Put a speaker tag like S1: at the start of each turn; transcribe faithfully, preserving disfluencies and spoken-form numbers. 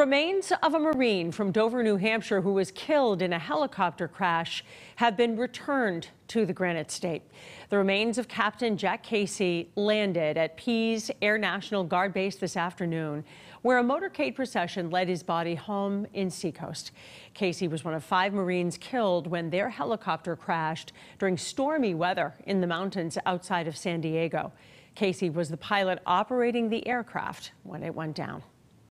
S1: remains of a Marine from Dover, New Hampshire, who was killed in a helicopter crash have been returned to the Granite State. The remains of Captain Jack Casey landed at Pease Air National Guard Base this afternoon, where a motorcade procession led his body home in Seacoast. Casey was one of five Marines killed when their helicopter crashed during stormy weather in the mountains outside of San Diego. Casey was the pilot operating the aircraft when it went down.